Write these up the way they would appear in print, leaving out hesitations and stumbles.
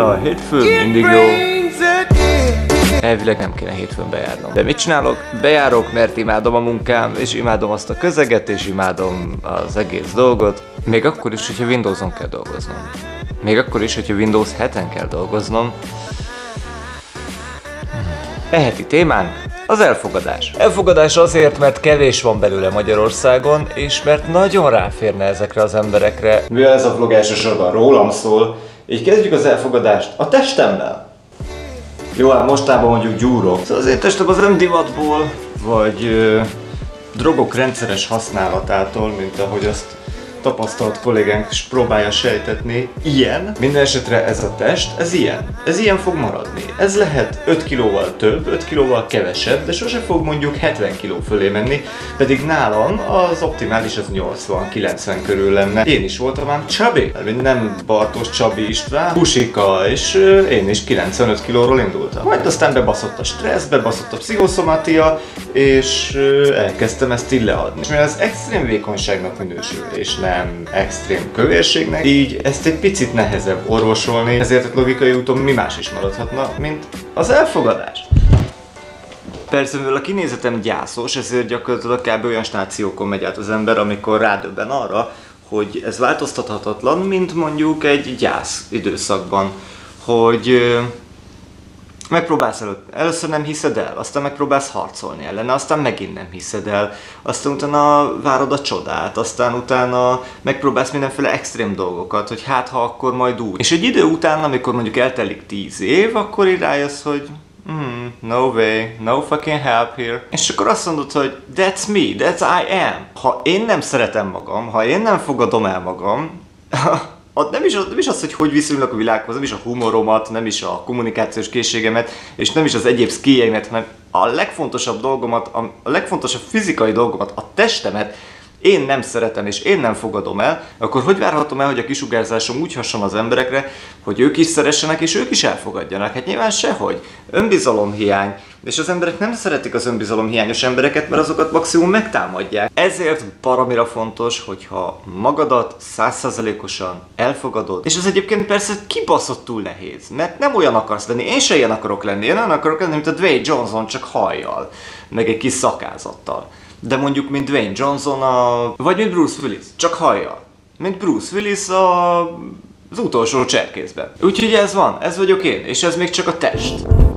a hétfő mindig jó. Elvileg nem kéne hétfőn bejárnom. De mit csinálok? Bejárok, mert imádom a munkám, és imádom azt a közeget, és imádom az egész dolgot. Még akkor is, hogyha Windowson kell dolgoznom. Még akkor is, hogyha Windows 7-en kell dolgoznom. Heti témánk az elfogadás. Elfogadás azért, mert kevés van belőle Magyarországon, és mert nagyon ráférne ezekre az emberekre. Mivel ez a vlog elsősorban rólam szól, így kezdjük az elfogadást a testemmel. Jó, hát mostában mondjuk gyúrok. Szóval az én testem az nem divatból, vagy drogok rendszeres használatától, mint ahogy azt tapasztalt kollégánk is próbálja sejtetni, ilyen. Minden esetre ez a test, ez ilyen. Ez ilyen fog maradni. Ez lehet 5 kilóval több, 5 kilóval kevesebb, de sose fog mondjuk 70 kiló fölé menni, pedig nálam az optimális az 80-90 körül lenne. Én is voltam ám chubby, nem Bartos Csabi István, Pusika, és én is 95 kilóról indultam. Majd aztán bebaszott a stressz, bebaszott a pszichoszomátia, és elkezdtem ezt így leadni. És mivel ez extrém vékonyságnak minősül, és nem extrém kövérségnek, így ezt egy picit nehezebb orvosolni, ezért a logikai úton mi más is maradhatna, mint az elfogadás. Persze, mivel a kinézetem gyászos, ezért gyakorlatilag kb. Olyan stációkon megy át az ember, amikor rádöbben arra, hogy ez változtathatatlan, mint mondjuk egy gyász időszakban, hogy megpróbálsz először nem hiszed el, aztán megpróbálsz harcolni ellene, aztán megint nem hiszed el, aztán utána várod a csodát, aztán utána megpróbálsz mindenféle extrém dolgokat, hogy hát ha akkor majd úgy. És egy idő után, amikor mondjuk eltelik 10 év, akkor így rájössz, hogy no way, no fucking help here. És akkor azt mondod, hogy that's me, that's I am. Ha én nem szeretem magam, ha én nem fogadom el magam, nem is az, hogy viszonyulok a világhoz, nem is a humoromat, nem is a kommunikációs készségemet, és nem is az egyéb skilljeimet, hanem a legfontosabb dolgomat, a legfontosabb fizikai dolgomat, a testemet én nem szeretem és én nem fogadom el, akkor hogy várhatom el, hogy a kisugárzásom úgy hasson az emberekre, hogy ők is szeressenek és ők is elfogadjanak? Hát nyilván sehogy. Önbizalomhiány. És az emberek nem szeretik az önbizalomhiányos embereket, mert azokat maximum megtámadják. Ezért baromira fontos, hogyha magadat 100%-osan elfogadod. És ez egyébként persze kibaszottul nehéz, mert nem olyan akarsz lenni. Én se ilyen akarok lenni. Én olyan akarok lenni, mint a Dwayne Johnson, csak hajjal. Meg egy kis szakázattal. De mondjuk, mint Dwayne Johnson, vagy mint Bruce Willis, csak hajjal. Mint Bruce Willis az utolsó cserkészben. Úgyhogy ez van, ez vagyok én, és ez még csak a test.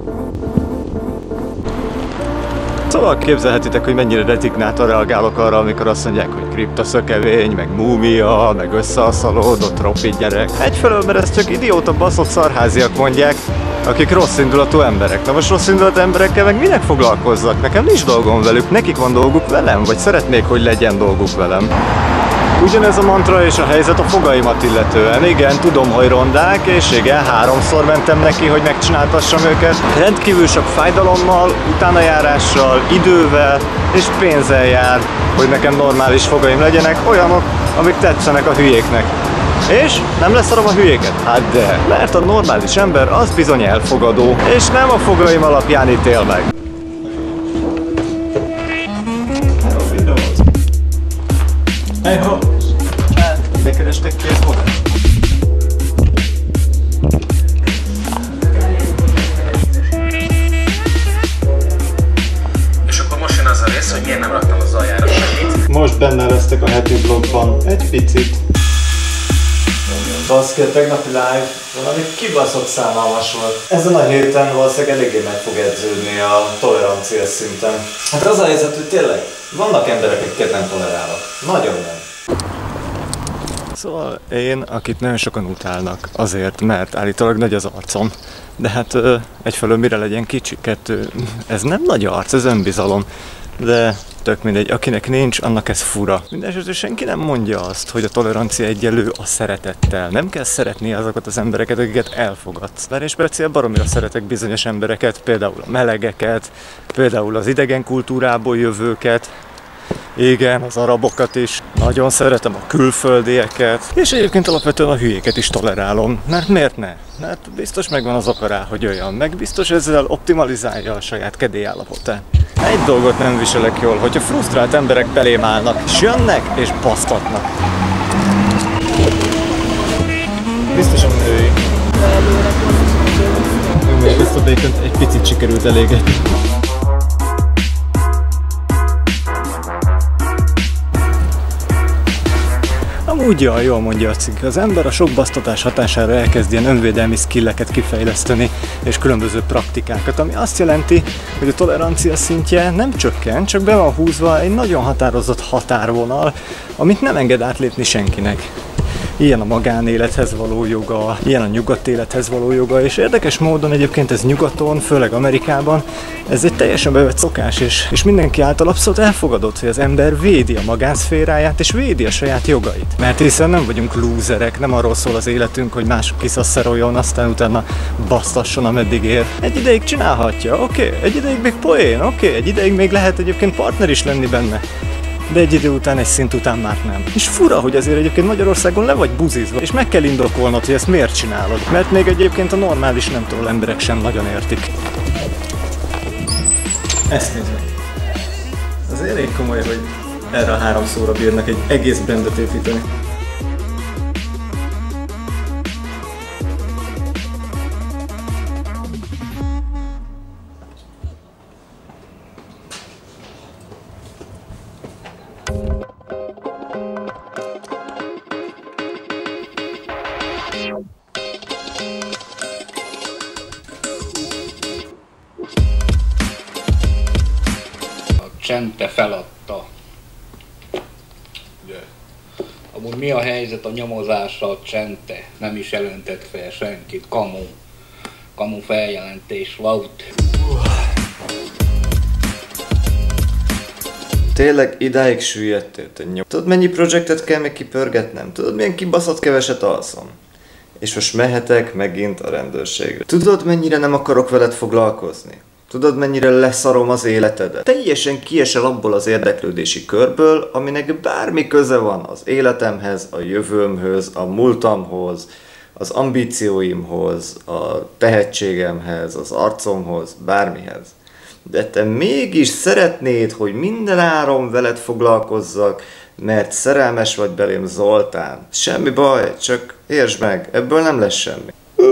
Szóval képzelhetitek, hogy mennyire rezignáltan reagálok arra, amikor azt mondják, hogy kriptaszökevény, meg múmia, meg összeaszalódott ropi gyerek. Egyfelől, mert ezt csak idióta baszott szarháziak mondják, akik rossz indulatú emberek. Na most rossz indulatú emberekkel meg minek foglalkozzak? Nekem nincs dolgom velük, nekik van dolguk velem, vagy szeretnék, hogy legyen dolguk velem. Ugyanez a mantra és a helyzet a fogaimat illetően. Igen, tudom, hogy rondák, és igen, 3-szor mentem neki, hogy megcsináltassam őket. Rendkívül sok fájdalommal, utánajárással, idővel és pénzzel jár, hogy nekem normális fogaim legyenek, olyanok, amik tetszenek a hülyéknek. És nem leszarom a hülyéket? Hát de, mert a normális ember az bizony elfogadó, és nem a fogaim alapján ítél meg. Hey ho! Bekerestek ki ezt oda? És akkor most jön az a rész, hogy miért nem raktam az aljára semmit. Most benne lesztek a heti vlogban, egy picit. Baszki, a tegnapi live valami kibaszott szánalmas volt. Ezen a héten valószínűleg eléggé meg fog edződni a tolerancia szinten. Hát az a helyzet, hogy tényleg vannak emberek, akiket nem tolerálok. Nagyon nem. Szóval én, akit nagyon sokan utálnak azért, mert állítólag nagy az arcom. De hát egyfelől mire legyen kicsi, kettő, ez nem nagy arc, ez önbizalom. De tök mindegy, akinek nincs, annak ez fura. Mindenesetre senki nem mondja azt, hogy a tolerancia egyenlő a szeretettel. Nem kell szeretni azokat az embereket, akiket elfogadsz. Bár én speciál baromira szeretek bizonyos embereket, például a melegeket, például az idegen kultúrából jövőket, igen, az arabokat is, nagyon szeretem a külföldieket, és egyébként alapvetően a hülyéket is tolerálom, mert miért ne? Mert biztos megvan az oka rá, hogy olyan, meg biztos ezzel optimalizálja a saját kedélyállapotát. Egy dolgot nem viselek jól, hogyha frusztrált emberek belém állnak, és jönnek, és basztatnak. Biztosan női. Békönt egy picit sikerült elégetni. Amúgy jól mondja a cikk, az ember a sok basztatás hatására elkezd ilyen önvédelmi skilleket kifejleszteni, és különböző praktikákat, ami azt jelenti, hogy a tolerancia szintje nem csökken, csak be van húzva egy nagyon határozott határvonal, amit nem enged átlépni senkinek. Ilyen a magánélethez való joga, ilyen a nyugodt élethez való joga, és érdekes módon egyébként ez nyugaton, főleg Amerikában, ez egy teljesen bevett szokás, és mindenki által abszolút elfogadott, hogy az ember védi a magánszféráját, és védi a saját jogait. Mert hiszen nem vagyunk lúzerek, nem arról szól az életünk, hogy mások kiszaszeroljon, aztán utána basztasson, ameddig ér. Egy ideig csinálhatja, oké, egy ideig még poén, oké, egy ideig még lehet egyébként partner is lenni benne. De egy idő után, egy szint után már nem. És fura, hogy azért egyébként Magyarországon le vagy buzizva, és meg kell indokolnod, hogy ezt miért csinálod. Mert még egyébként a normális nemtől emberek sem nagyon értik. Ezt nézd meg. Az elég komoly, hogy erre a 3 szóra bírnak egy egész brandet építeni. Csente feladta. De. Amúgy mi a helyzet a nyomozással, Csente? Nem is jelentett fel senkit, kamu. Kamu feljelentés volt. Tényleg idáig süllyedtél, te nyom. Tudod, mennyi projektet kell még kipörgetnem? Tudod, milyen kibaszott keveset alszom? És most mehetek megint a rendőrségre. Tudod, mennyire nem akarok veled foglalkozni? Tudod, mennyire leszarom az életedet? Teljesen kiesel abból az érdeklődési körből, aminek bármi köze van az életemhez, a jövőmhöz, a múltamhoz, az ambícióimhoz, a tehetségemhez, az arcomhoz, bármihez. De te mégis szeretnéd, hogy minden áron veled foglalkozzak, mert szerelmes vagy belém, Zoltán. Semmi baj, csak értsd meg, ebből nem lesz semmi.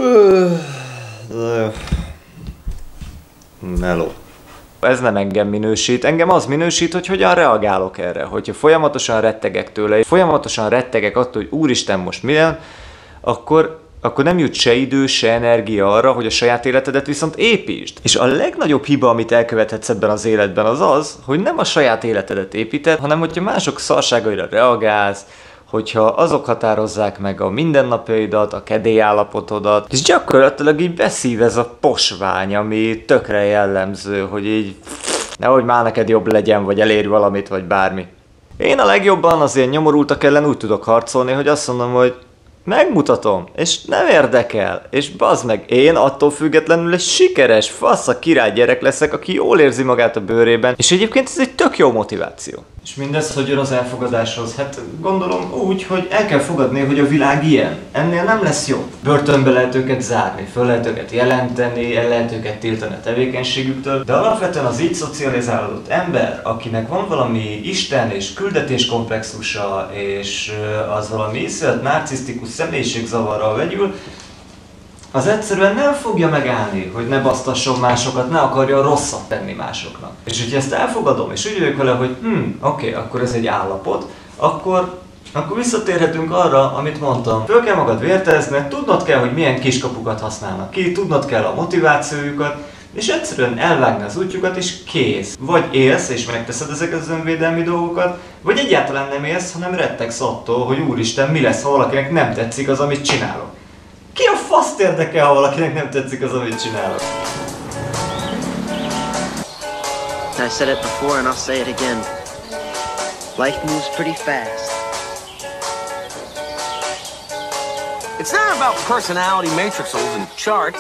Meló. Ez nem engem minősít, engem az minősít, hogy hogyan reagálok erre. Hogyha folyamatosan rettegek tőle, folyamatosan rettegek attól, hogy úristen most milyen, akkor nem jut se idő, se energia arra, hogy a saját életedet viszont építsd. És a legnagyobb hiba, amit elkövethetsz ebben az életben, az az, hogy nem a saját életedet építed, hanem hogyha mások szarságaira reagálsz, hogyha azok határozzák meg a mindennapjaidat, a kedélyállapotodat, és gyakorlatilag így beszívez a posvány, ami tökre jellemző, hogy így nehogy már neked jobb legyen, vagy elérj valamit, vagy bármi. Én a legjobban az ilyen nyomorultak ellen úgy tudok harcolni, hogy azt mondom, hogy megmutatom, és nem érdekel, és bazd meg, én attól függetlenül egy sikeres, fasz a király gyerek leszek, aki jól érzi magát a bőrében, és egyébként ez egy tök jó motiváció. És mindez hogy jön az elfogadáshoz? Hát gondolom úgy, hogy el kell fogadni, hogy a világ ilyen. Ennél nem lesz jobb. Börtönbe lehet őket zárni, föl lehet őket jelenteni, el lehet őket tiltani a tevékenységüktől, de alapvetően az így szocializálódott ember, akinek van valami isten és küldetéskomplexusa, és az valami iszonyat narcisztikus személyiségzavarral vegyül, az egyszerűen nem fogja megállni, hogy ne basztasson másokat, ne akarja rosszat tenni másoknak. És hogyha ezt elfogadom, és úgy vagyok vele, hogy oké, akkor ez egy állapot, akkor visszatérhetünk arra, amit mondtam. Föl kell magad vértezned, tudnod kell, hogy milyen kiskapukat használnak ki, tudnod kell a motivációjukat, és egyszerűen elvágni az útjukat, és kész. Vagy élsz, és megteszed ezeket az önvédelmi dolgokat, vagy egyáltalán nem élsz, hanem rettegsz attól, hogy úristen, mi lesz, ha valakinek nem tetszik az, amit csinálok. Ki a faszt érdekel, ha valakinek nem tetszik az, amit csinálok? I said it before and I'll say it again. Life moves pretty fast. It's not about personality matrices and charts.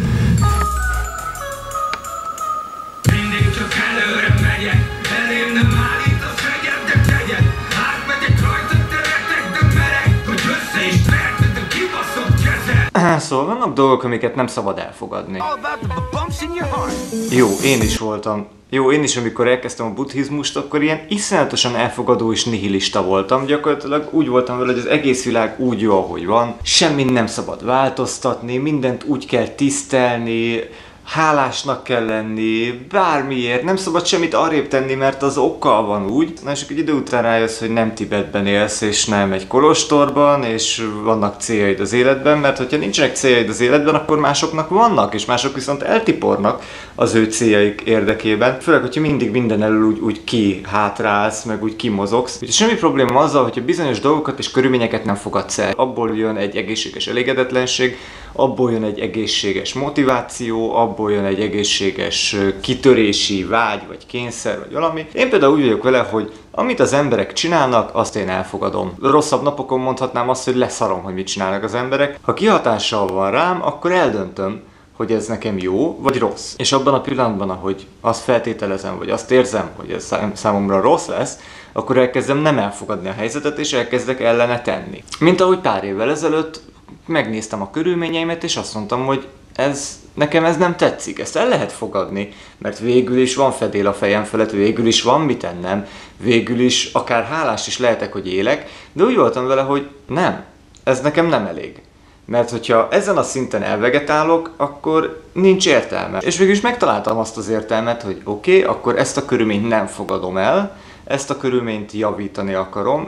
Szóval vannak dolgok, amiket nem szabad elfogadni. Jó, én is, amikor elkezdtem a buddhizmust, akkor ilyen iszonyatosan elfogadó és nihilista voltam. Gyakorlatilag úgy voltam vele, hogy az egész világ úgy jó, ahogy van. Semmit nem szabad változtatni, mindent úgy kell tisztelni, hálásnak kell lenni, bármiért, nem szabad semmit arrébb tenni, mert az okkal van úgy. Na és egy idő után rájössz, hogy nem Tibetben élsz, és nem egy kolostorban, és vannak céljaid az életben, mert hogyha nincsenek céljaid az életben, akkor másoknak vannak, és mások viszont eltipornak az ő céljaik érdekében. Főleg, hogyha mindig minden elől úgy kihátrálsz, meg úgy kimozogsz. Úgyhogy semmi probléma azzal, hogyha bizonyos dolgokat és körülményeket nem fogadsz el. Abból jön egy egészséges elégedetlenség, abból jön egy egészséges motiváció, abból jön egy egészséges kitörési vágy, vagy kényszer, vagy valami. Én például úgy vagyok vele, hogy amit az emberek csinálnak, azt én elfogadom. Rosszabb napokon mondhatnám azt, hogy leszarom, hogy mit csinálnak az emberek. Ha kihatással van rám, akkor eldöntöm, hogy ez nekem jó, vagy rossz. És abban a pillanatban, ahogy azt feltételezem, vagy azt érzem, hogy ez számomra rossz lesz, akkor elkezdem nem elfogadni a helyzetet, és elkezdek ellene tenni. Mint ahogy pár évvel ezelőtt megnéztem a körülményeimet, és azt mondtam, hogy nekem ez nem tetszik, ezt el lehet fogadni, mert végül is van fedél a fejem felett, végül is van mit ennem, végül is akár hálás is lehetek, hogy élek, de úgy voltam vele, hogy nem, ez nekem nem elég. Mert hogyha ezen a szinten elvegetálok, akkor nincs értelme. És végül is megtaláltam azt az értelmet, hogy oké, akkor ezt a körülményt nem fogadom el, ezt a körülményt javítani akarom,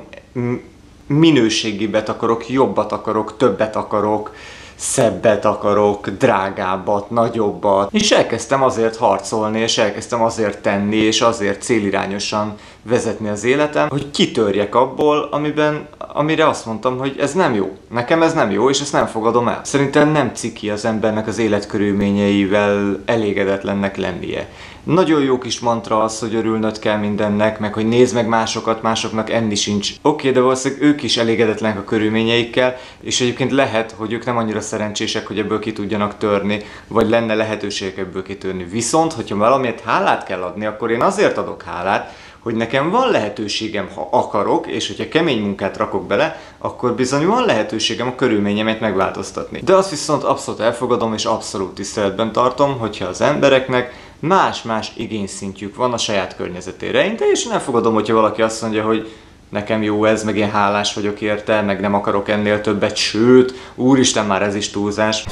minőségibbet akarok, jobbat akarok, többet akarok, szebbet akarok, drágábbat, nagyobbat. És elkezdtem azért harcolni, és elkezdtem azért tenni, és azért célirányosan vezetni az életem, hogy kitörjek abból, amire azt mondtam, hogy ez nem jó. Nekem ez nem jó, és ezt nem fogadom el. Szerintem nem ciki az embernek az életkörülményeivel elégedetlennek lennie. Nagyon jó kis mantra az, hogy örülnöd kell mindennek, meg hogy nézd meg másokat, másoknak enni sincs. Oké, de valószínűleg ők is elégedetlenek a körülményeikkel, és egyébként lehet, hogy ők nem annyira szerencsések, hogy ebből ki tudjanak törni, vagy lenne lehetőségek ebből kitörni. Viszont, hogyha valamiért hálát kell adni, akkor én azért adok hálát, hogy nekem van lehetőségem, ha akarok, és hogyha kemény munkát rakok bele, akkor bizony van lehetőségem a körülményemet megváltoztatni. De azt viszont abszolút elfogadom, és abszolút tiszteletben tartom, hogyha az embereknek más-más igényszintjük van a saját környezetére. Én teljesen elfogadom, hogyha valaki azt mondja, hogy nekem jó ez, meg én hálás vagyok érte, meg nem akarok ennél többet, sőt, úristen, már ez is túlzás.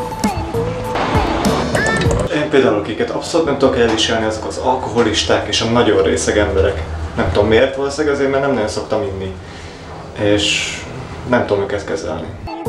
Én például, akiket abszolút nem tudok elviselni, azok az alkoholisták és a nagyon részeg emberek. Nem tudom miért, valószínűleg azért, mert nem nagyon szoktam inni. És nem tudom őket kezelni.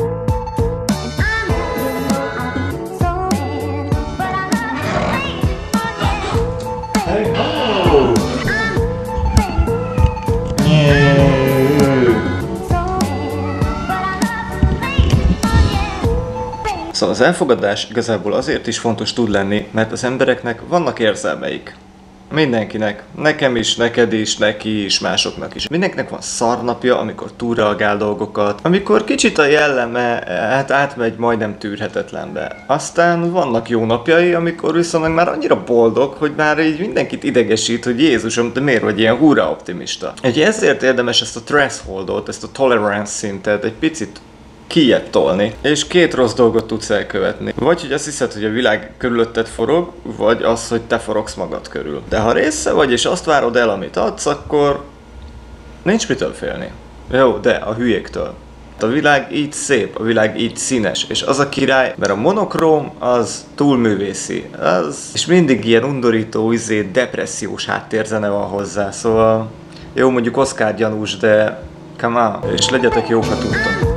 Szóval az elfogadás igazából azért is fontos tud lenni, mert az embereknek vannak érzelmeik. Mindenkinek. Nekem is, neked is, neki is, másoknak is. Mindenkinek van szarnapja, amikor túlreagál dolgokat, amikor kicsit a jelleme átmegy majdnem tűrhetetlenbe. Aztán vannak jó napjai, amikor viszont már annyira boldog, hogy már így mindenkit idegesít, hogy Jézusom, de miért vagy ilyen hurra optimista? Úgyhogy ezért érdemes ezt a thresholdot, ezt a tolerance szintet egy picit kijebb tolni, és két rossz dolgot tudsz elkövetni. Vagy hogy azt hiszed, hogy a világ körülötted forog, vagy az, hogy te forogsz magad körül. De ha része vagy, és azt várod el, amit adsz, akkor nincs mitől félni. Jó, de a hülyéktől. A világ így szép, a világ így színes, és az a király, mert a monokróm az túl művészi. És mindig ilyen undorító, depressziós háttérzene van hozzá, szóval jó, mondjuk Oscar gyanús, de come on, és legyetek jók, ha tudtok.